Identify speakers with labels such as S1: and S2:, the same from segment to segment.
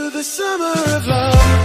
S1: to the summer of love.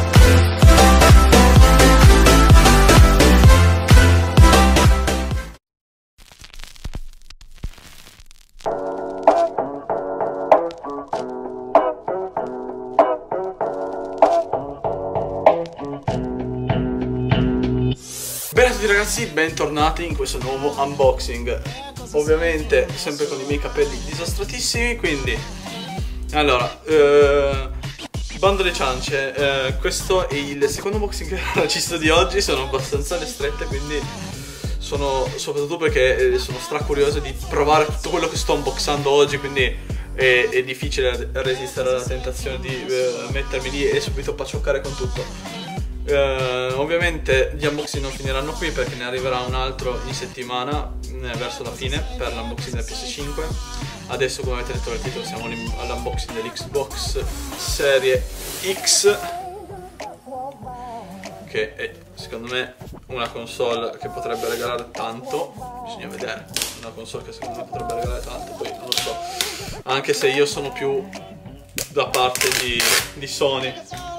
S2: Bene a tutti ragazzi, bentornati in questo nuovo unboxing. Ovviamente sempre con i miei capelli disastratissimi, quindi allora, bando alle ciance, questo è il secondo unboxing che registro di oggi. Sono abbastanza alle strette, quindi soprattutto perché sono stracurioso di provare tutto quello che sto unboxando oggi, quindi è difficile resistere alla tentazione di mettermi lì e subito paccioccare con tutto. Ovviamente gli unboxing non finiranno qui, perché ne arriverà un altro in settimana, verso la fine, per l'unboxing del PS5. Adesso, come avete letto dal titolo, siamo all'unboxing dell'Xbox Serie X, che è secondo me una console che potrebbe regalare tanto. Bisogna vedere, una console che secondo me potrebbe regalare tanto, poi non lo so, anche se io sono più da parte di Sony.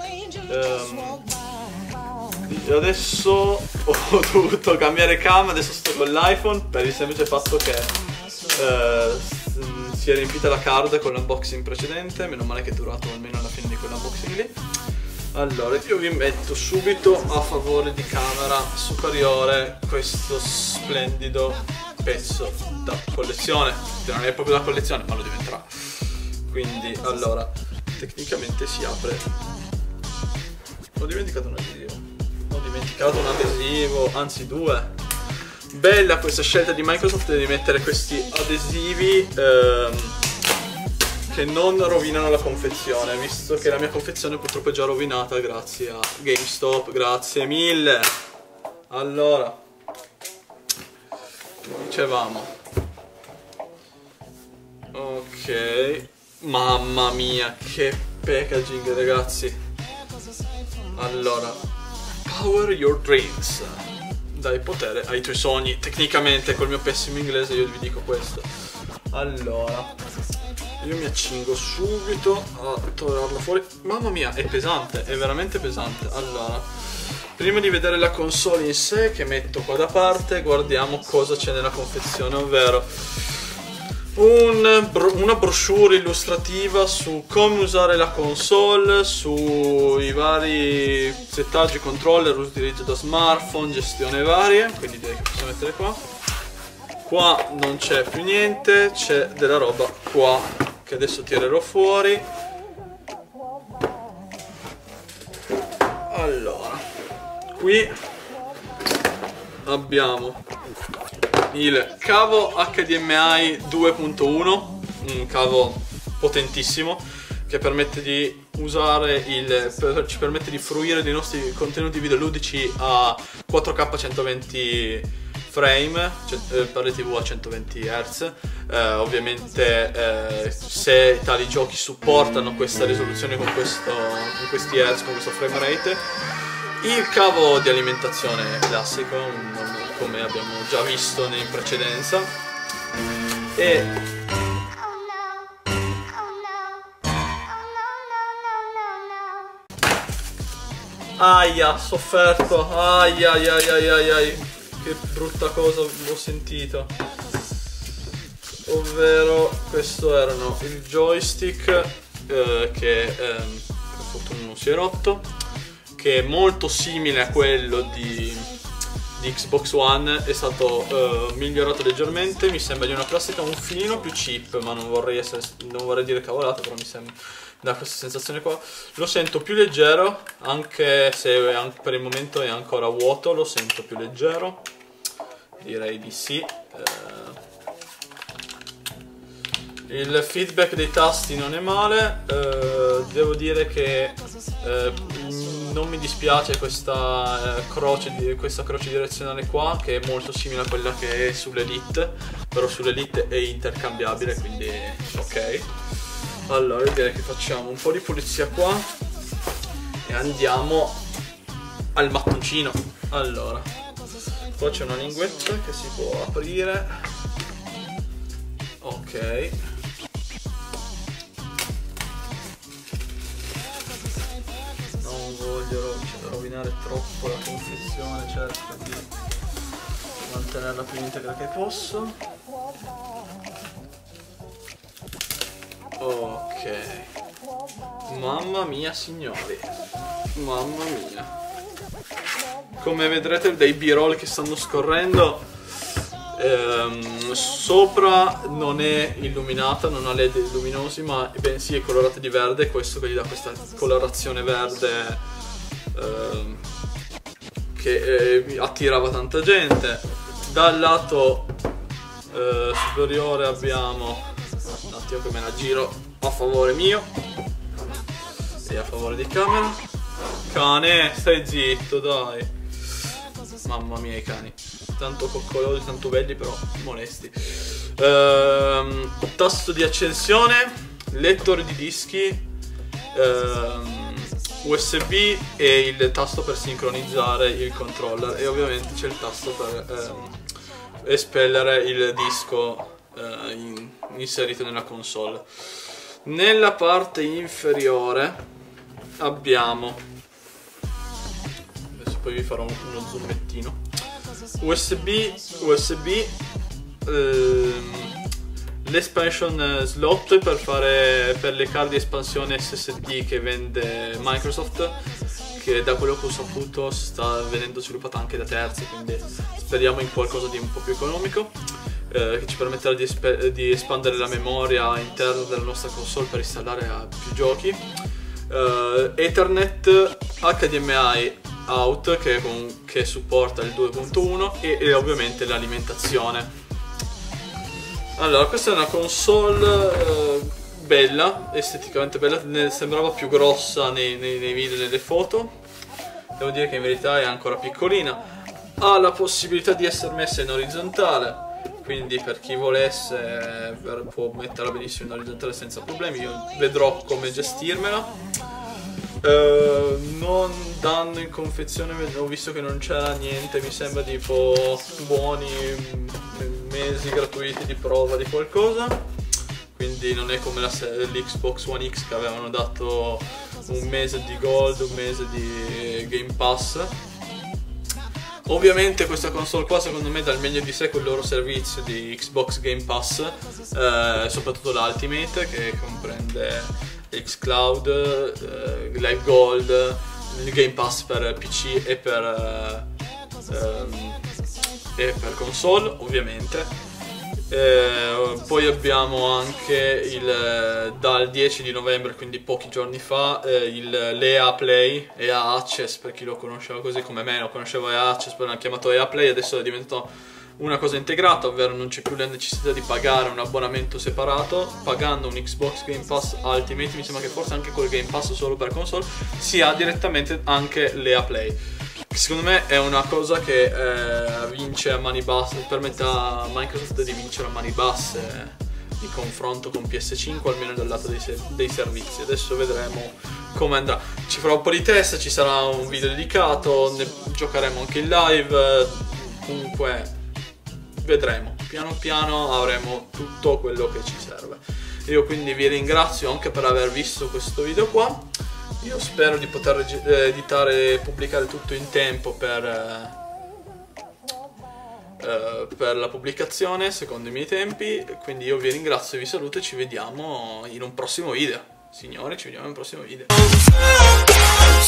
S2: Adesso ho dovuto cambiare cam, adesso sto con l'iPhone per il semplice fatto che si è riempita la card con l'unboxing precedente. Meno male che è durato almeno alla fine di quell'unboxing lì. Allora, io vi metto subito a favore di camera superiore questo splendido pezzo da collezione, che non è proprio da collezione ma lo diventerà. Quindi allora, tecnicamente si apre. Ho dimenticato un adesivo, anzi due. Bella questa scelta di Microsoft di mettere questi adesivi che non rovinano la confezione, visto che la mia confezione purtroppo è già rovinata grazie a GameStop. Grazie mille. Allora, dicevamo, ok, mamma mia che packaging ragazzi. Allora, Power Your Dreams, dai potere ai tuoi sogni. Tecnicamente col mio pessimo inglese io vi dico questo. Allora, io mi accingo subito a toglierlo fuori. Mamma mia, è pesante, è veramente pesante. Allora, prima di vedere la console in sé, che metto qua da parte, guardiamo cosa c'è nella confezione, ovvero una brochure illustrativa su come usare la console, sui vari settaggi, controller, utilizzo da smartphone, gestione varie, quindi direi che possiamo mettere qua. Qua non c'è più niente, c'è della roba qua che adesso tirerò fuori. Allora, qui abbiamo il cavo HDMI 2.1, un cavo potentissimo che permette di usare ci permette di fruire dei nostri contenuti videoludici a 4K 120 frame, per le TV a 120 Hz. Ovviamente se tali giochi supportano questa risoluzione con questi Hz, con questo frame rate. Il cavo di alimentazione classico, come abbiamo già visto in precedenza, e aia, sofferto, ai ai ai ai ai ai, che brutta cosa ho sentito. Ovvero, questo erano il joystick che per fortuna non si è rotto, che è molto simile a quello di Xbox One, è stato migliorato leggermente. Mi sembra di una plastica un filino più cheap, ma non vorrei dire cavolate, però mi sembra, da questa sensazione qua. Lo sento più leggero, anche se per il momento è ancora vuoto, lo sento più leggero, direi di sì. Il feedback dei tasti non è male, devo dire che non mi dispiace questa croce direzionale qua, che è molto simile a quella che è sull'Elite, però sull'Elite è intercambiabile, quindi ok. Allora, io direi che facciamo un po' di pulizia qua e andiamo al mattoncino. Allora, qua c'è una linguetta che si può aprire, ok. voglio rovinare troppo la confezione, cerco di mantenerla più integra che posso. Ok, mamma mia signori, mamma mia, come vedrete dai b-roll che stanno scorrendo, sopra non è illuminata, non ha led luminosi, ma bensì è colorata di verde, questo che gli dà questa colorazione verde che attirava tanta gente. Dal lato superiore abbiamo, un attimo che me la giro a favore mio e a favore di camera. Cane, stai zitto, dai. Mamma mia i cani, tanto coccolosi, tanto belli però molesti. Tasto di accensione, lettore di dischi, USB e il tasto per sincronizzare il controller, e ovviamente c'è il tasto per espellere il disco inserito nella console. Nella parte inferiore abbiamo, adesso poi vi farò uno zoomettino, USB, l'expansion slot per le card di espansione SSD che vende Microsoft, che da quello che ho saputo sta venendo sviluppata anche da terzi, quindi speriamo in qualcosa di un po' più economico, che ci permetterà di espandere la memoria interna della nostra console per installare più giochi. Ethernet, HDMI out che supporta il 2.1 e ovviamente l'alimentazione. Allora, questa è una console bella, esteticamente bella, sembrava più grossa nei video e nelle foto. Devo dire che in verità è ancora piccolina. Ha la possibilità di essere messa in orizzontale, quindi per chi volesse può metterla benissimo in orizzontale senza problemi. Io vedrò come gestirmela. Non danno in confezione, ho visto che non c'era niente, mi sembra tipo buoni mesi gratuiti di prova di qualcosa, quindi non è come l'Xbox One X che avevano dato un mese di Gold, un mese di Game Pass. Ovviamente questa console qua secondo me dà il meglio di sé con il loro servizio di Xbox Game Pass, soprattutto l'Ultimate, che comprende xCloud, Live Gold, il Game Pass per PC e per console ovviamente. Poi abbiamo anche dal 10 di novembre, quindi pochi giorni fa, l'EA Play, EA Access per chi lo conosceva così come me, lo conoscevo EA Access, poi l'hanno chiamato EA Play, adesso è diventato una cosa integrata, ovvero non c'è più la necessità di pagare un abbonamento separato. Pagando un Xbox Game Pass Ultimate, mi sembra che forse anche col Game Pass solo per console, si ha direttamente anche l'EA Play. Secondo me è una cosa che vince a mani basse, permette a Microsoft di vincere a mani basse di confronto con PS5, almeno dal lato dei servizi. Adesso vedremo come andrà. Ci farò un po' di test, ci sarà un video dedicato, ne giocheremo anche in live, comunque vedremo, piano piano avremo tutto quello che ci serve. Io quindi vi ringrazio anche per aver visto questo video qua. Io spero di poter editare e pubblicare tutto in tempo per la pubblicazione secondo i miei tempi. Quindi io vi ringrazio, vi saluto e ci vediamo in un prossimo video. Signori, ci vediamo in un prossimo video.